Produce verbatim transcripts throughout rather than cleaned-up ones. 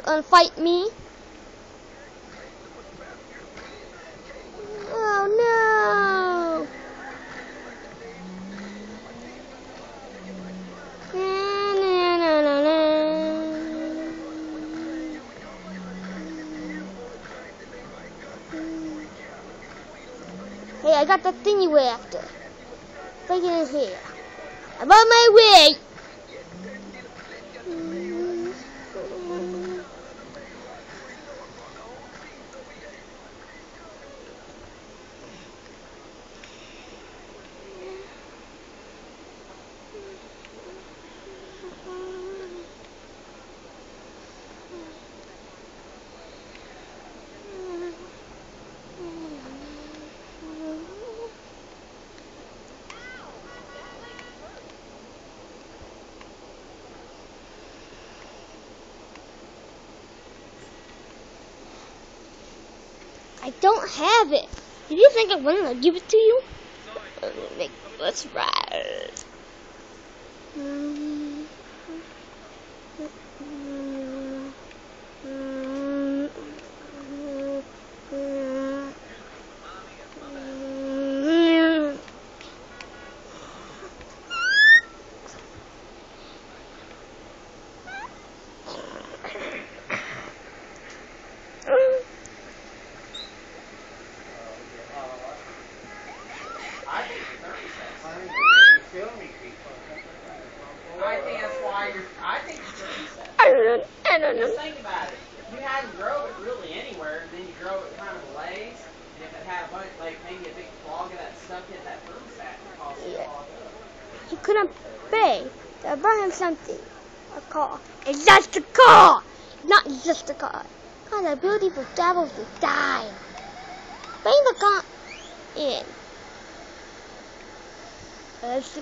uh, fight me. Oh no! Na, na, na, na, na. Hey, I got the thing you were after. Take it in here. I'm on my way! I don't have it. Did you think I wanted to give it to you? Uh, make, let's ride. Mm-hmm. I think it's thirty cents. I think it's filming people. I think that's why you're. I think it's thirty cents. I don't know. I don't know. Just think about it. You hadn't grow it really anywhere, and then you grow it kind of ways. And if it had a bunch, like maybe a big clog of that stuff hit that thermostat, it caused it to clog up. He couldn't pay. I bought him something. A car. It's just a car. Not just a car. Cause a beautiful devil to die. Bring the car in. Let's see.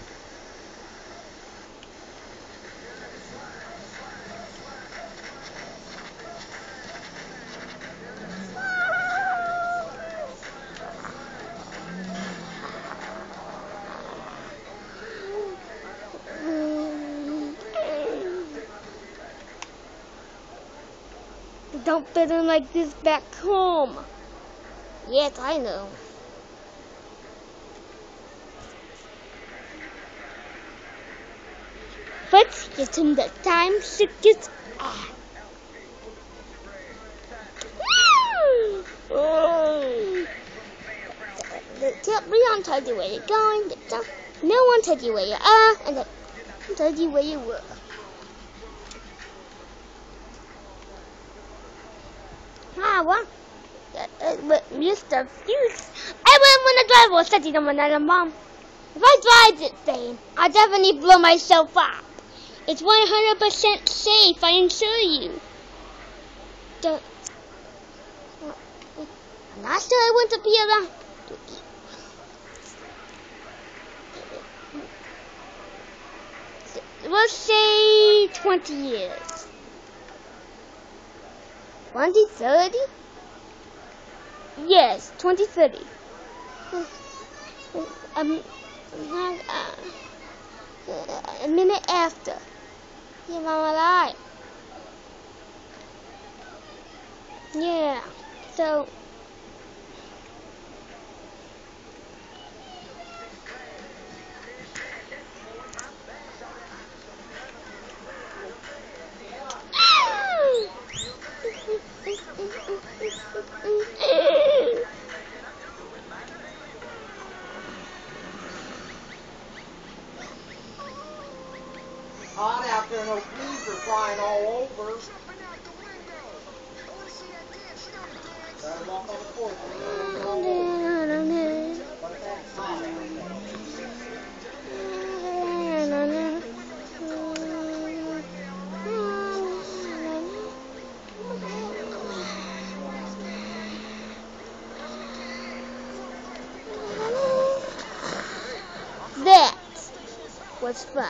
Don't fit in like this back home. Yes, I know. Let's get in the time ticket. Ah. Oh. Tell me on tell you where you're going. No one tell you where you are, and then tell you where you were. Ah, what? Uh, but Mister Fuse, I wouldn't want to drive while setting on another bomb. If I drive this thing, I'll definitely blow myself up. It's one hundred percent safe, I assure you. Don't. I'm not sure I want to be around. We'll say twenty years. twenty thirty? Yes, twenty thirty. Um, uh, a minute after. Yeah, I'm alive. Yeah, so. Hot out there, no fleas are flying all over. Got them off on the porch. That was fun.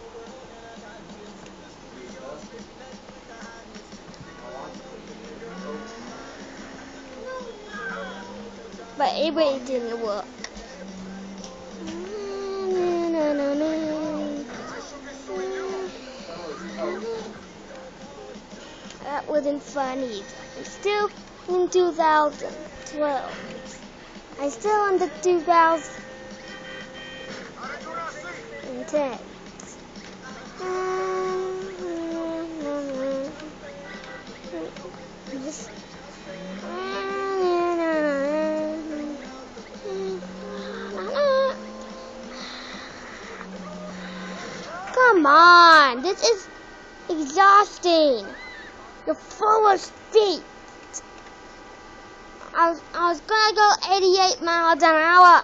But it really didn't work. That wasn't funny. I'm still in two thousand twelve. I'm still in the two thousand ten. Just come on, this is exhausting. You're full of feet. I was, I was gonna go eighty-eight miles an hour.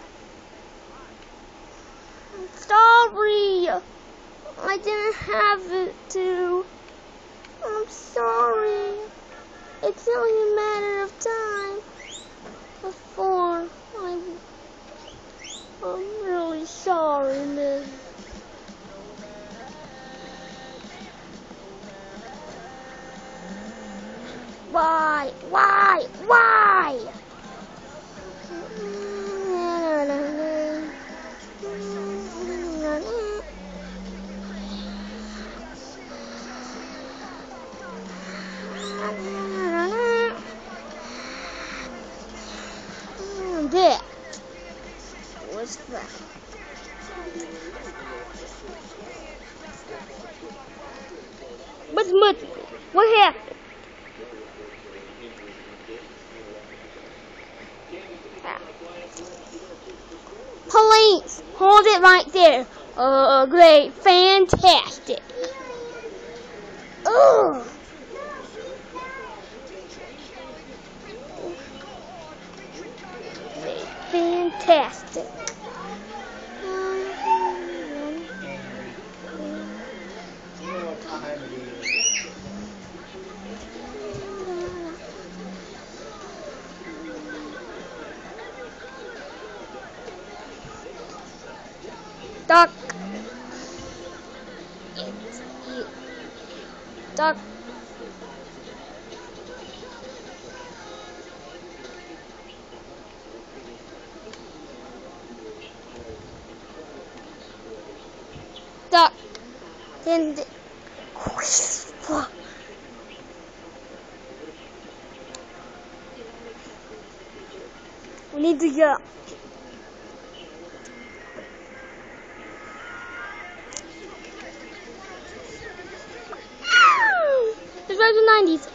I'm sorry. I didn't have it to. I'm sorry. It's only a matter of time before I. I'm really sorry, Liz. Why? Why? Why? That was fun. What's much? What happened? Police! Hold it right there. Oh, great. Fantastic. Ugh. Great. Fantastic. Duck. It's you. Duck. Duck. Then the we need to go. It's right in the nineties.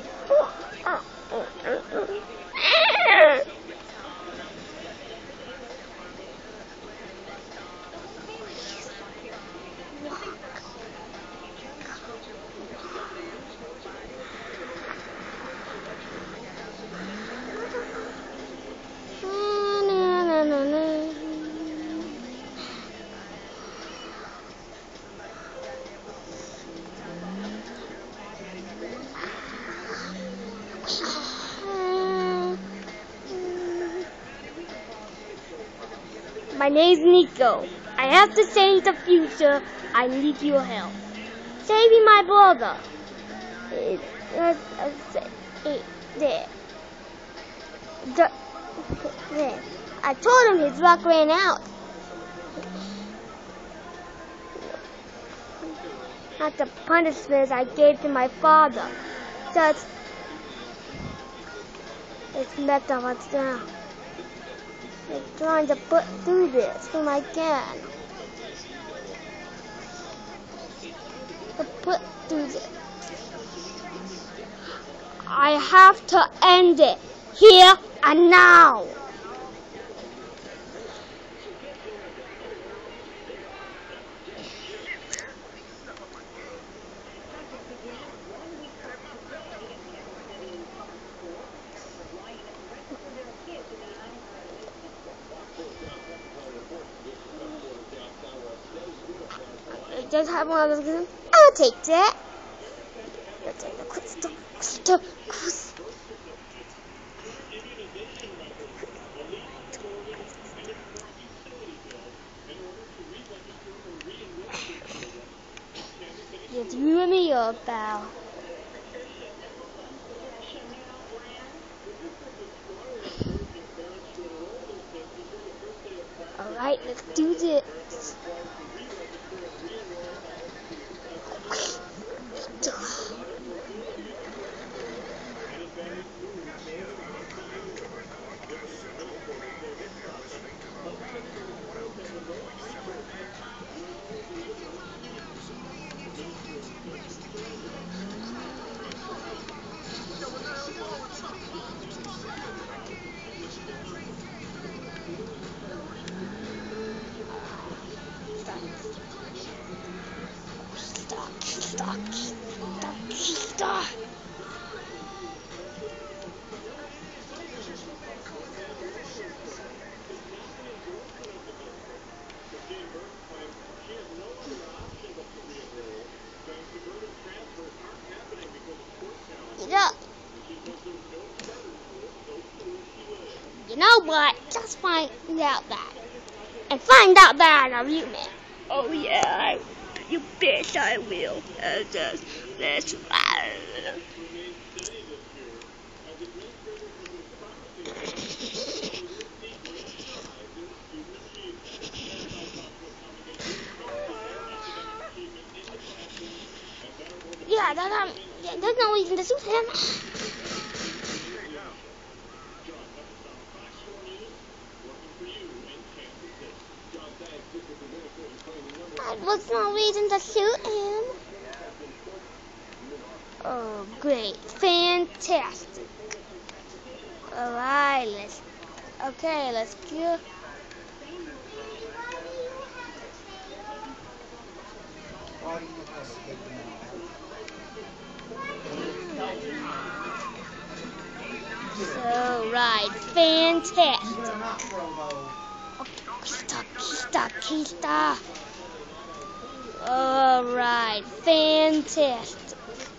My name's Nico. I have to save the future. I need your help. Saving my brother. It, uh, uh, it, there. The, there. I told him his luck ran out. Not the punishment I gave to my father. Just it's better what's down. I'm trying to put through this whom I can. To put through this. I have to end it here and now. Just have one of those. I'll take that. I'll take the crystal, crystal, crystal. Just you and me up, pal. All right, let's do this. Stop, stop, stop. Yeah. You know what? Just find out that. And find out that I love you, man. Oh yeah, I, you bitch, I will. Uh, just, that's right. Yeah, that, um, yeah, there's no reason to shoot him. That was no reason to shoot him. Oh, great. Fantastic. Alright, let's, okay, let's go. So, right, fantastic. Kista, kista, kista. Alright, fantastic.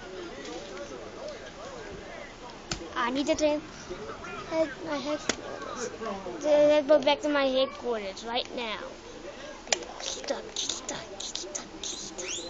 I need to turn head, my headquarters. Let's go back to my headquarters right now. Kista, kista, kista, kista.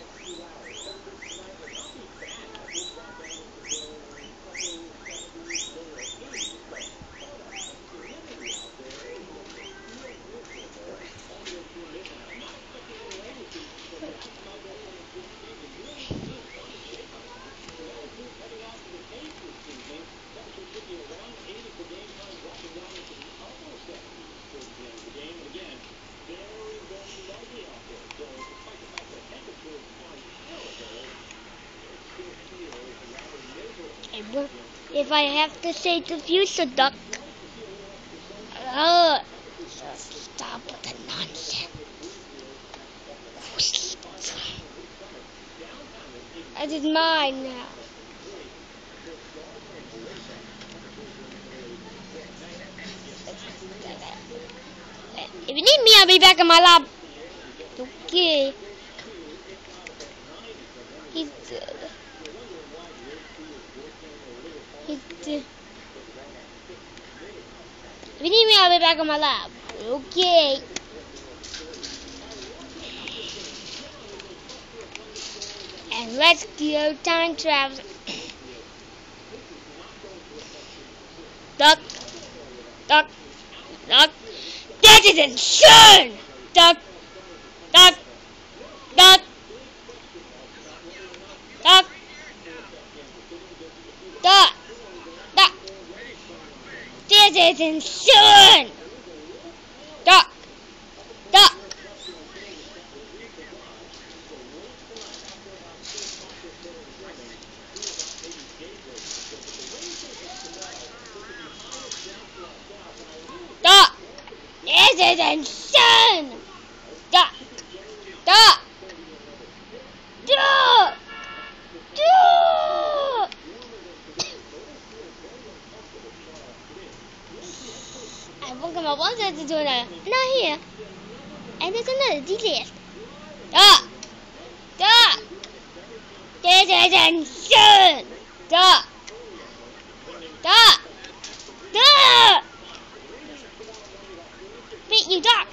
If I have to say the future, duck. Uh, just stop with the nonsense. I did mine now. If you need me, I'll be back in my lab. Okay. He's good. He's good. If you need me, I'll be back in my lab. Okay. And let's go time travel. Duck. Duck. Duck. That is insane! Duck. Duck. Duck. Duck. Duck. Duck. This is insane! Duck. Duck. Duck. This is insane! Duck. Duck. Duck. Duck. I woke up one side to do another. Not here. And there's another detail. Duck. Duck. This is insane! Duck. Duck. Duck. Beat you, duck.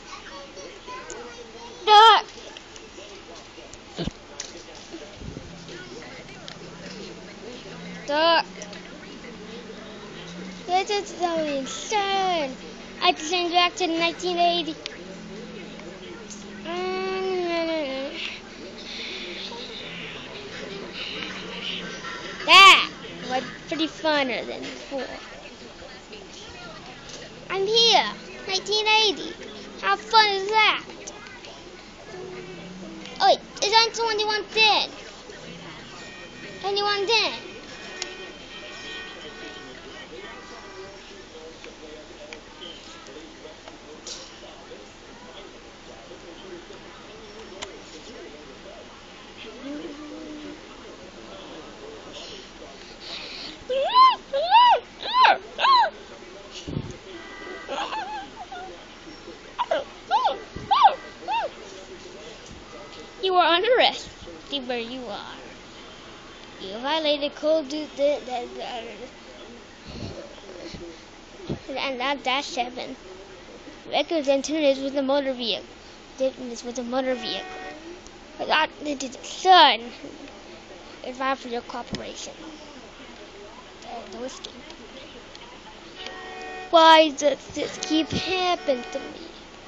Duck. Duck. This is so insane. I sent back to nineteen eighty. That was pretty funner than before. I'm here, nineteen eighty. How fun is that? Oh, wait, it's on twenty-one ten. twenty-one ten. under arrest. See where you are. You violated code that that and that dash seven. Records entered with a motor vehicle. This was a motor vehicle. But that it is son. It's not for your cooperation. Uh, no escape. Why does this keep happening to me?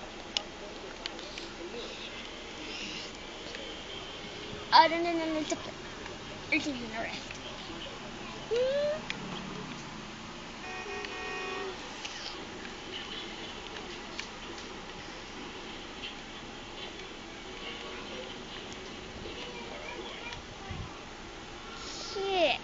Oh, no, no, no, no, it's a it's an arrest. Shit.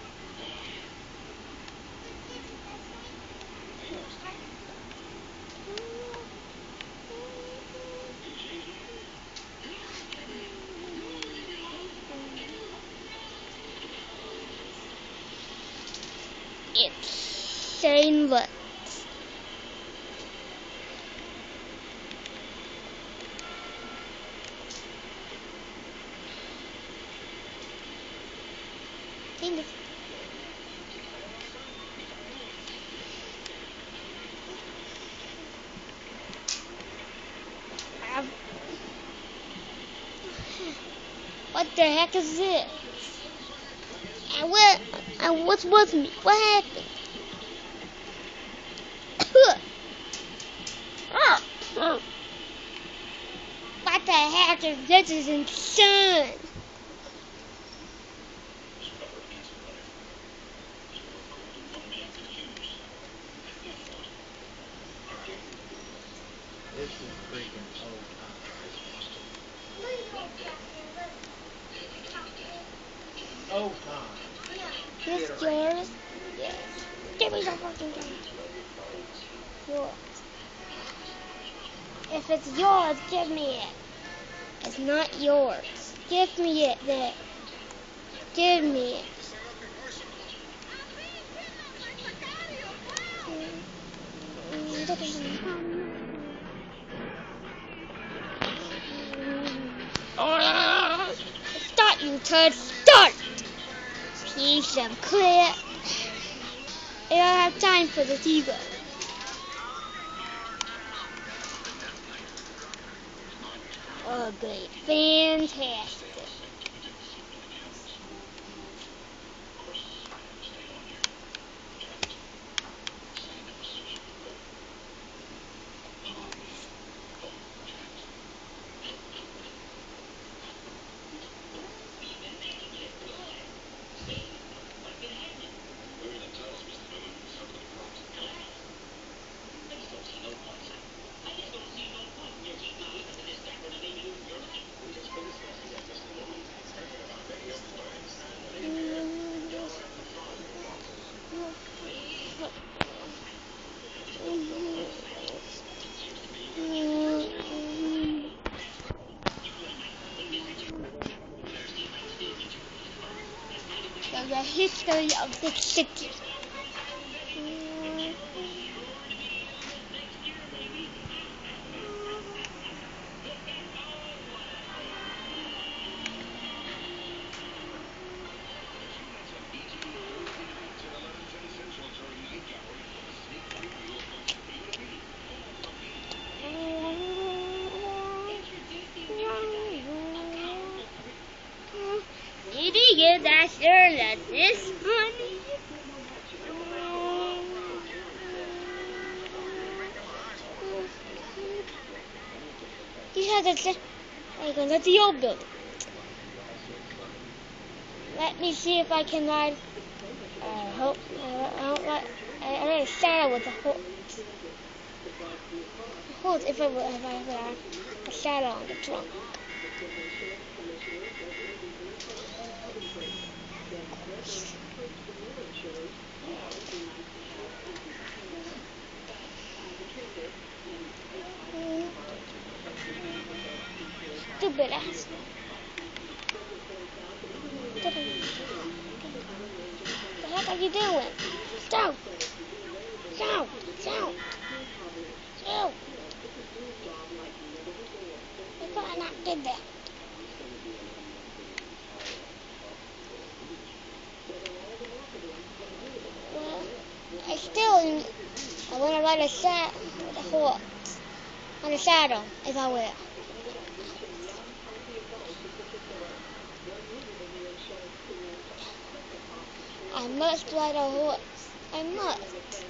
It's shameless. Shameless. Um, what the heck is this? And what? And what's with me? What happened? What the heck is this? This is insane. This is freaking old time. Old time. This yours? Yes. Give me some fucking gun. Yours. If it's yours, give me it. It's not yours. Give me it then. Give me it. Start, you turd. Start! Piece of crap. I don't have time for this either. Oh, great. Fantastic. The history of the city. Did you get that sure that this honey? You have to I'm gonna the old building. Let me see if I can ride. I hope I don't like. I ride a saddle with a horse. Horse if I if I have a saddle on the trunk. Stupid ass. What the heck are you doing? Stop! Stop! Stop! Stop! I thought I not did that. ride a sad with a horse on a saddle if I will. I must ride a horse. I must.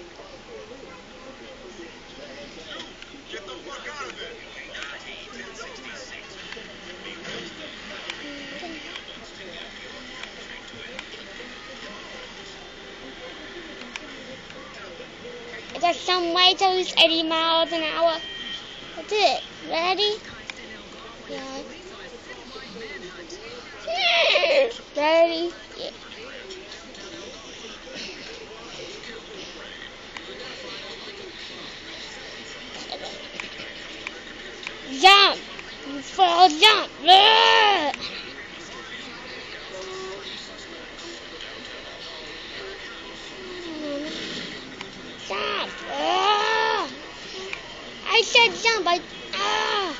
Get the fuck out of it! I got some way to lose eighty miles an hour. That's it. Ready? Yeah. Ready? Yeah. Jump! You fall, jump! Ugh! Jump! Ugh! I said jump! I. Ah!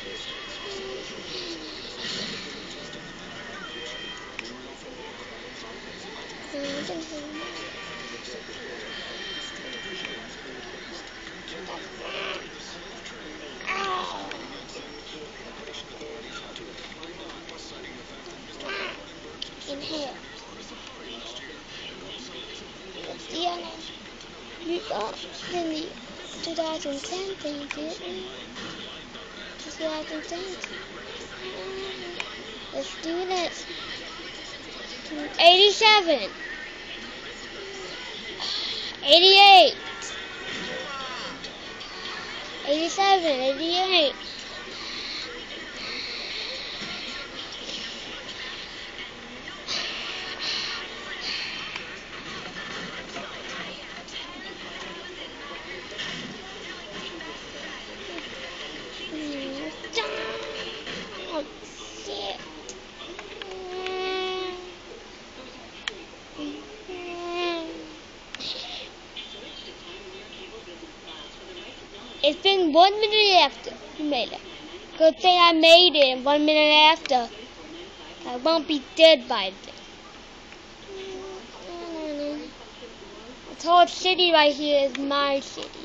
Inhale. What's the other? You got in the twenty ten thing, didn't you? twenty ten. Let's do this. eighty-seven. eighty-eight. eighty-seven, eighty-eight. Oh, shit. It's been one minute after you made it. Good thing I made it one minute after. I won't be dead by then. This whole city right here is my city.